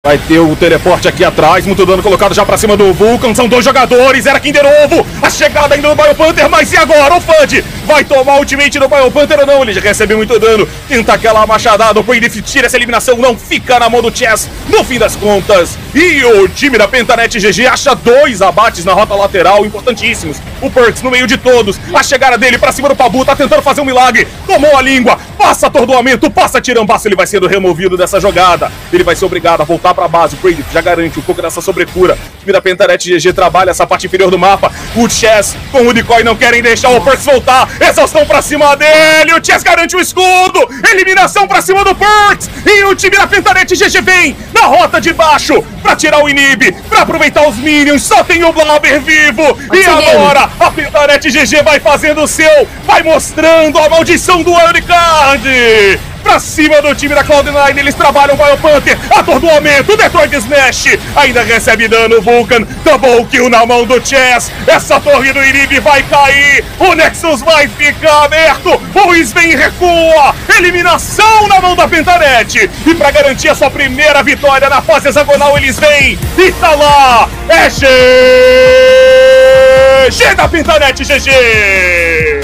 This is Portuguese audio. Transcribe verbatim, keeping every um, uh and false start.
Vai ter o teleporte aqui atrás, muito dano colocado já pra cima do Vulcan, são dois jogadores, era Kinder Ovo, a chegada ainda do Biopanther, mas e agora? O Fudge vai tomar ultimate do Biopanther ou não? Ele já recebeu muito dano, tenta aquela machadada, o Brave tira essa eliminação, não fica na mão do Chess, no fim das contas. E o time da Pentanet G G acha dois abates na rota lateral, importantíssimos. O Perkz no meio de todos, a chegada dele pra cima do Pabu, tá tentando fazer um milagre, tomou a língua, passa atordoamento, passa tirambaço, ele vai sendo removido dessa jogada, ele vai ser obrigado a voltar pra base. O Brave já garante um pouco dessa sobrecura. O time da Pentanet G G trabalha essa parte inferior do mapa. O Chess com o Decoy não querem deixar o Perkz voltar. Exaustão pra cima dele. O Chess garante o escudo. Eliminação pra cima do Perkz. E o time da Pentanet G G vem na rota de baixo pra tirar o Inib, pra aproveitar os minions. Só tem o Blabber vivo. E agora a Pentanet G G vai fazendo o seu. Vai mostrando a maldição do Wildcard. Pra cima do time da Cloud nine, eles trabalham o Biopanther, atordoamento, Detroit Smash, ainda recebe dano o Vulcan, double kill na mão do Chess, essa torre do Inib vai cair, o Nexus vai ficar aberto, o Sven recua, eliminação na mão da Pentanet, e pra garantir a sua primeira vitória na fase hexagonal eles vêm, e tá lá, é G G da Pentanet G G!